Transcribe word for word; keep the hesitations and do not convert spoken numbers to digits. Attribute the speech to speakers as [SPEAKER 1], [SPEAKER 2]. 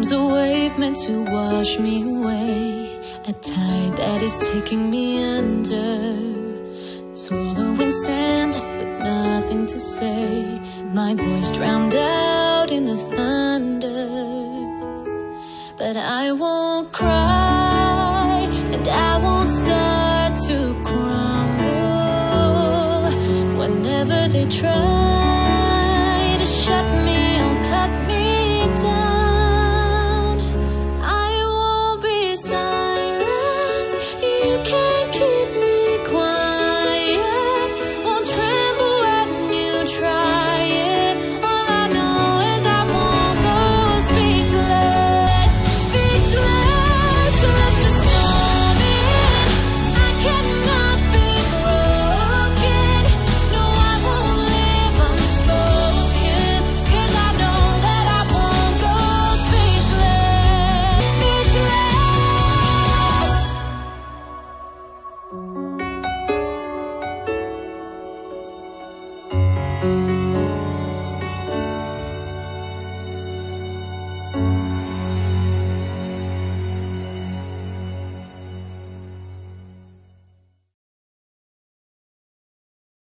[SPEAKER 1] Arms a wave meant to wash me away, a tide that is taking me under. Swallowing sand left with nothing to say, my voice drowned out in the thunder. But I won't cry, and I won't start to crumble whenever they try.